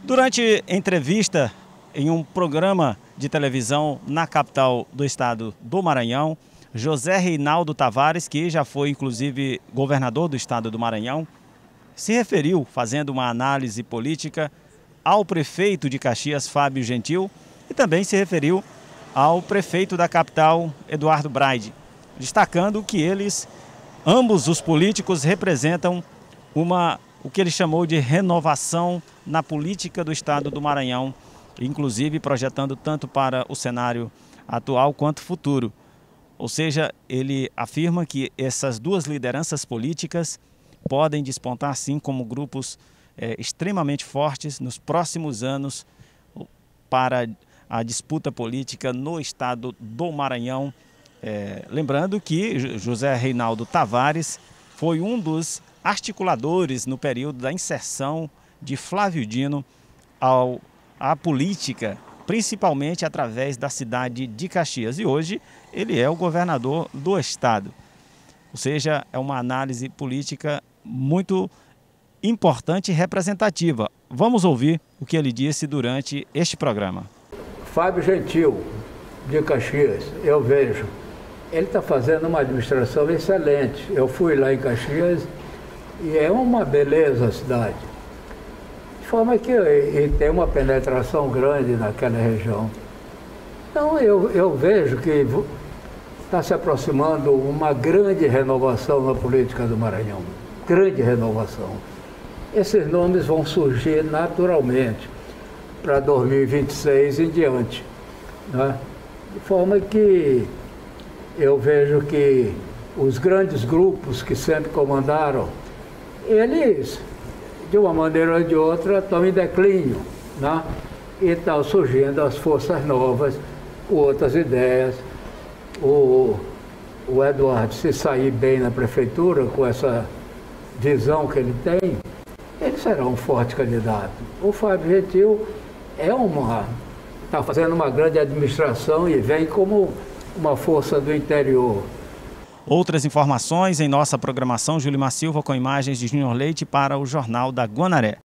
Durante entrevista em um programa de televisão na capital do estado do Maranhão, José Reinaldo Tavares, que já foi inclusive governador do estado do Maranhão, se referiu, fazendo uma análise política, ao prefeito de Caxias, Fábio Gentil, e também se referiu ao prefeito da capital, Eduardo Braide, destacando que ambos os políticos representam o que ele chamou de renovação na política do estado do Maranhão, inclusive projetando tanto para o cenário atual quanto futuro. Ou seja, ele afirma que essas duas lideranças políticas podem despontar, sim, como grupos extremamente fortes nos próximos anos para a disputa política no estado do Maranhão. Lembrando que José Reinaldo Tavares foi um dos articuladores no período da inserção de Flávio Dino à política, principalmente através da cidade de Caxias. E hoje ele é o governador do estado. Ou seja, é uma análise política muito importante e representativa. Vamos ouvir o que ele disse durante este programa. Fábio Gentil, de Caxias, eu vejo, ele está fazendo uma administração excelente. Eu fui lá em Caxias e é uma beleza a cidade. De forma que ele tem uma penetração grande naquela região. Então eu vejo que está se aproximando uma grande renovação na política do Maranhão. Grande renovação. Esses nomes vão surgir naturalmente para 2026 em diante, né? De forma que eu vejo que os grandes grupos que sempre comandaram, eles, de uma maneira ou de outra, estão em declínio, né? E estão surgindo as forças novas, com outras ideias. O Eduardo, se sair bem na prefeitura, com essa visão que ele tem, ele será um forte candidato. O Fábio Gentil está fazendo uma grande administração e vem como uma força do interior. Outras informações em nossa programação, Júlio Silva com imagens de Júnior Leite para o Jornal da Guanaré.